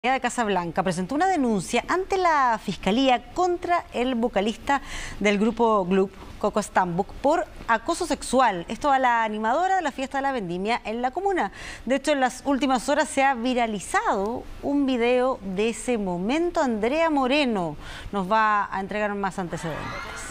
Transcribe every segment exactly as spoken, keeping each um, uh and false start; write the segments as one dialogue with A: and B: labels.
A: de Casablanca presentó una denuncia ante la Fiscalía contra el vocalista del grupo Gloop, Coco Stambuk, por acoso sexual. Esto a la animadora de la fiesta de la vendimia en la comuna. De hecho, en las últimas horas se ha viralizado un video de ese momento. Andrea Moreno nos va a entregar más antecedentes.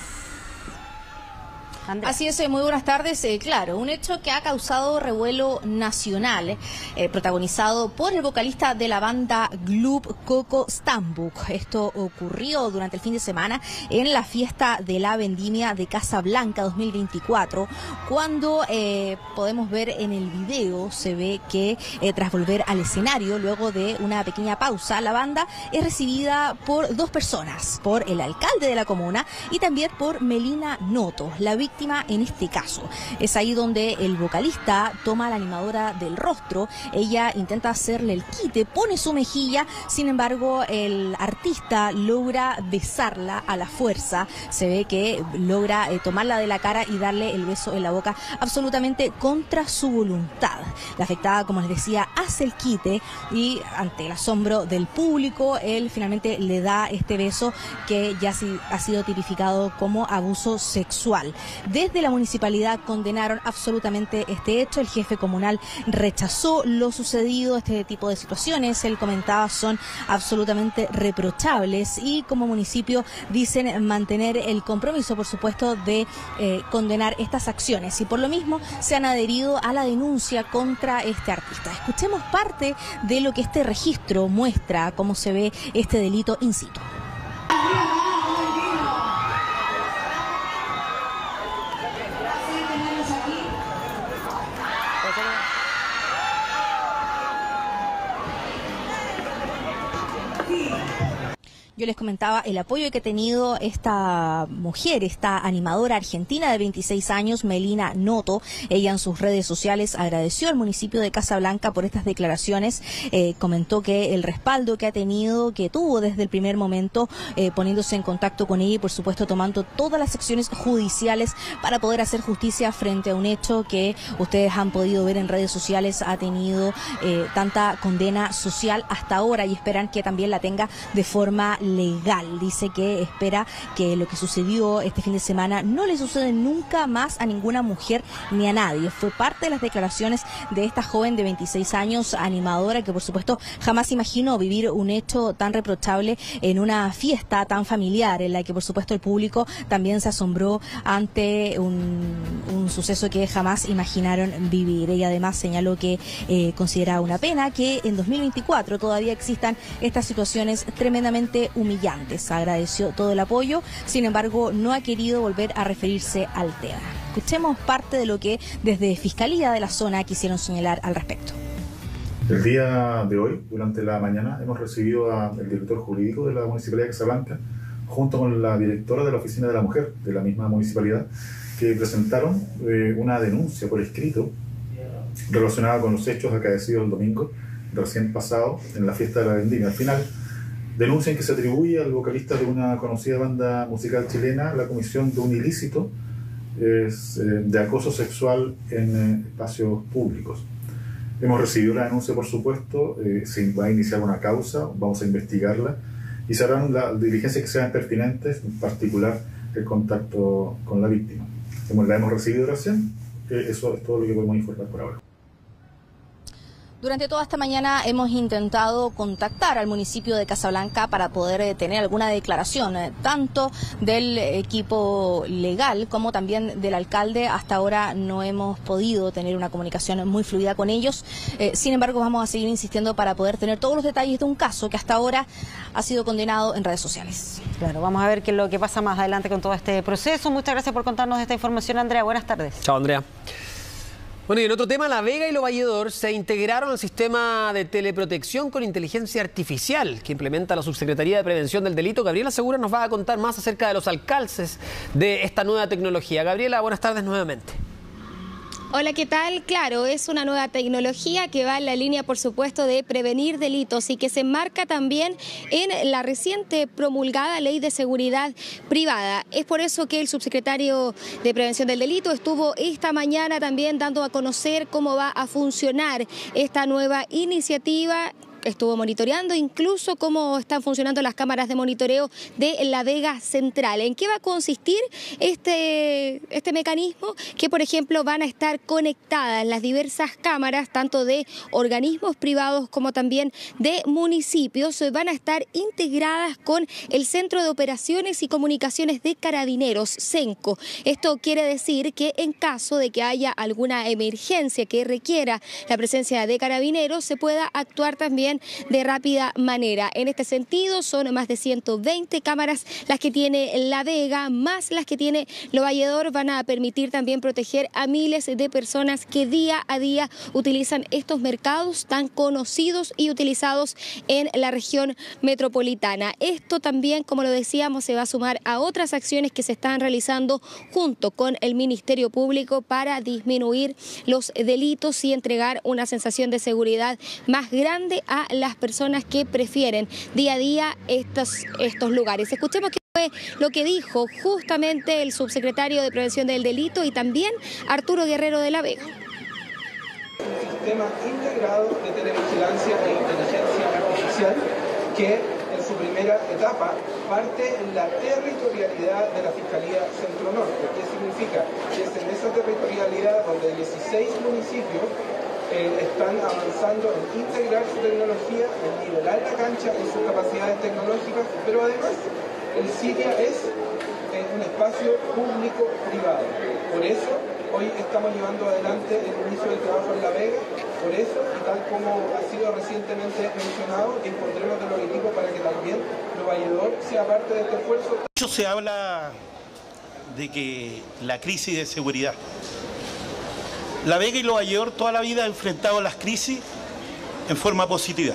B: Andrea. Así es, muy buenas tardes. Eh, claro, un hecho que ha causado revuelo nacional, eh, protagonizado por el vocalista de la banda Gloop, Coco Stambuk. Esto ocurrió durante el fin de semana en la fiesta de la vendimia de Casablanca dos mil veinticuatro, cuando eh, podemos ver en el video, se ve que eh, tras volver al escenario, luego de una pequeña pausa, la banda es recibida por dos personas, por el alcalde de la comuna y también por Melina Noto, la víctima en este caso. Es ahí donde el vocalista toma a la animadora del rostro, ella intenta hacerle el quite, pone su mejilla, sin embargo el artista logra besarla a la fuerza, se ve que logra eh, tomarla de la cara y darle el beso en la boca absolutamente contra su voluntad. La afectada, como les decía, hace el quite y ante el asombro del público, él finalmente le da este beso que ya ha sido tipificado como abuso sexual. Desde la municipalidad condenaron absolutamente este hecho. El jefe comunal rechazó lo sucedido. Este tipo de situaciones, él comentaba, son absolutamente reprochables y como municipio dicen mantener el compromiso, por supuesto, de eh, condenar estas acciones, y por lo mismo se han adherido a la denuncia contra este artista. Escuchemos parte de lo que este registro muestra, cómo se ve este delito in situ. Yo les comentaba el apoyo que ha tenido esta mujer, esta animadora argentina de veintiséis años, Melina Noto. Ella en sus redes sociales agradeció al municipio de Casablanca por estas declaraciones. Eh, comentó que el respaldo que ha tenido, que tuvo desde el primer momento, eh, poniéndose en contacto con ella y por supuesto tomando todas las acciones judiciales para poder hacer justicia frente a un hecho que ustedes han podido ver en redes sociales, ha tenido eh, tanta condena social hasta ahora y esperan que también la tenga de forma legal. Dice que espera que lo que sucedió este fin de semana no le sucede nunca más a ninguna mujer ni a nadie. Fue parte de las declaraciones de esta joven de veintiséis años, animadora, que por supuesto jamás imaginó vivir un hecho tan reprochable en una fiesta tan familiar, en la que por supuesto el público también se asombró ante un, un suceso que jamás imaginaron vivir. Ella además señaló que eh, considera una pena que en dos mil veinticuatro todavía existan estas situaciones tremendamente humillantes. Agradeció todo el apoyo, sin embargo no ha querido volver a referirse al tema. Escuchemos parte de lo que desde Fiscalía de la zona quisieron señalar al respecto.
C: El día de hoy, durante la mañana, hemos recibido al director jurídico de la Municipalidad de Casablanca, junto con la directora de la Oficina de la Mujer de la misma municipalidad, que presentaron eh, una denuncia por escrito relacionada con los hechos acaecidos el domingo recién pasado en la fiesta de la vendimia. Al final, denuncian que se atribuye al vocalista de una conocida banda musical chilena la comisión de un ilícito es, eh, de acoso sexual en eh, espacios públicos. Hemos recibido la denuncia, por supuesto, eh, se va a iniciar una causa, vamos a investigarla y se harán las diligencias que sean pertinentes, en particular el contacto con la víctima. Como la hemos recibido recién, eh, eso es todo lo que podemos informar por ahora.
B: Durante toda esta mañana hemos intentado contactar al municipio de Casablanca para poder eh, tener alguna declaración, eh, tanto del equipo legal como también del alcalde. Hasta ahora no hemos podido tener una comunicación muy fluida con ellos. Eh, sin embargo, vamos a seguir insistiendo para poder tener todos los detalles de un caso que hasta ahora ha sido condenado en redes sociales.
A: Claro, vamos a ver qué es lo que pasa más adelante con todo este proceso. Muchas gracias por contarnos esta información, Andrea. Buenas tardes.
D: Chao, Andrea. Bueno, y en otro tema, La Vega y Lo Valledor se integraron al sistema de teleprotección con inteligencia artificial que implementa la Subsecretaría de Prevención del Delito. Gabriela Segura nos va a contar más acerca de los alcances de esta nueva tecnología. Gabriela, buenas tardes nuevamente.
E: Hola, ¿qué tal? Claro, es una nueva tecnología que va en la línea, por supuesto, de prevenir delitos y que se enmarca también en la reciente promulgada Ley de Seguridad Privada. Es por eso que el subsecretario de Prevención del Delito estuvo esta mañana también dando a conocer cómo va a funcionar esta nueva iniciativa estuvo monitoreando incluso cómo están funcionando las cámaras de monitoreo de La Vega Central. ¿En qué va a consistir este, este mecanismo? Que, por ejemplo, van a estar conectadas las diversas cámaras, tanto de organismos privados como también de municipios, van a estar integradas con el Centro de Operaciones y Comunicaciones de Carabineros, CENCO. Esto quiere decir que en caso de que haya alguna emergencia que requiera la presencia de carabineros, se pueda actuar también de rápida manera. En este sentido, son más de ciento veinte cámaras las que tiene La Vega, más las que tiene Lo Valledor, van a permitir también proteger a miles de personas que día a día utilizan estos mercados tan conocidos y utilizados en la región metropolitana. Esto también, como lo decíamos, se va a sumar a otras acciones que se están realizando junto con el Ministerio Público para disminuir los delitos y entregar una sensación de seguridad más grande a las personas que prefieren día a día estos, estos lugares. Escuchemos qué fue lo que dijo justamente el subsecretario de Prevención del Delito y también Arturo Guerrero de La Vega.
F: Un sistema integrado de televigilancia e inteligencia artificial que en su primera etapa parte en la territorialidad de la Fiscalía Centro-Norte. ¿Qué significa? Que es en esa territorialidad donde dieciséis municipios eh, están avanzando en integrar su tecnología, en nivelar la cancha en sus capacidades tecnológicas, pero además el SITIA es eh, un espacio público-privado. Por eso hoy estamos llevando adelante el inicio del trabajo en La Vega, por eso, y tal como ha sido recientemente mencionado, dispondremos de los equipos para que también Lo Valledor sea parte de este esfuerzo.
G: Mucho se habla de que la crisis de seguridad. La Vega y Lo Valledor toda la vida han enfrentado las crisis en forma positiva.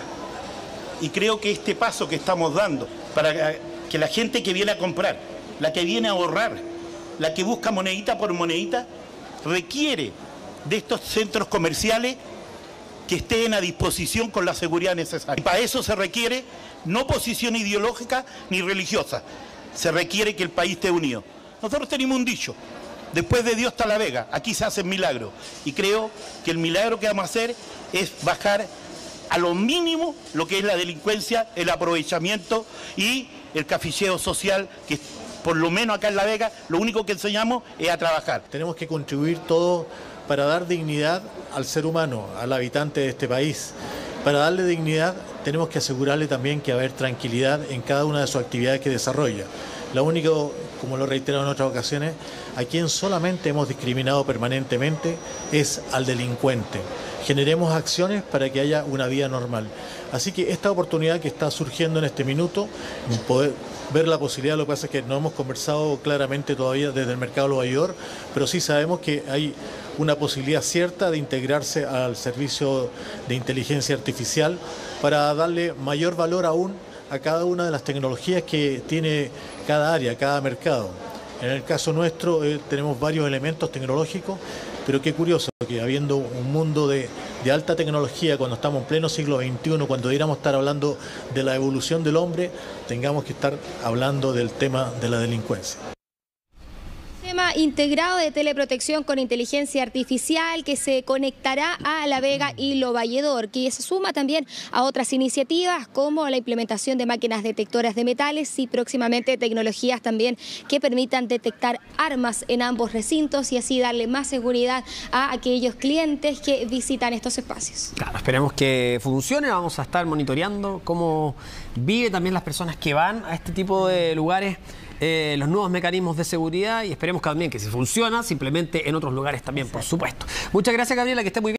G: Y creo que este paso que estamos dando para que la gente que viene a comprar, la que viene a ahorrar, la que busca monedita por monedita, requiere de estos centros comerciales que estén a disposición con la seguridad necesaria. Y para eso se requiere no posición ideológica ni religiosa, se requiere que el país esté unido. Nosotros tenemos un dicho: después de Dios está La Vega, aquí se hacen milagros. Y creo que el milagro que vamos a hacer es bajar a lo mínimo lo que es la delincuencia, el aprovechamiento y el caficheo social, que por lo menos acá en La Vega lo único que enseñamos es a trabajar.
H: Tenemos que contribuir todo para dar dignidad al ser humano, al habitante de este país. Para darle dignidad tenemos que asegurarle también que va a haber tranquilidad en cada una de sus actividades que desarrolla. Lo único, como lo he reiterado en otras ocasiones, a quien solamente hemos discriminado permanentemente es al delincuente. Generemos acciones para que haya una vida normal. Así que esta oportunidad que está surgiendo en este minuto, poder ver la posibilidad, lo que pasa es que no hemos conversado claramente todavía desde el mercado Lo Valledor, pero sí sabemos que hay una posibilidad cierta de integrarse al servicio de inteligencia artificial para darle mayor valor aún a cada una de las tecnologías que tiene cada área, cada mercado. En el caso nuestro eh, tenemos varios elementos tecnológicos, pero qué curioso que habiendo un mundo de, de alta tecnología, cuando estamos en pleno siglo veintiuno, cuando deberíamos estar hablando de la evolución del hombre, tengamos que estar hablando del tema de la delincuencia.
E: Sistema integrado de teleprotección con inteligencia artificial que se conectará a La Vega y Lo Valledor, que se suma también a otras iniciativas como la implementación de máquinas detectoras de metales y próximamente tecnologías también que permitan detectar armas en ambos recintos y así darle más seguridad a aquellos clientes que visitan estos espacios.
D: Claro, esperemos que funcione, vamos a estar monitoreando cómo viven también las personas que van a este tipo de lugares. Eh, los nuevos mecanismos de seguridad y esperemos que también que si funciona, simplemente en otros lugares también, por supuesto. Muchas gracias, Gabriela, que esté muy bien.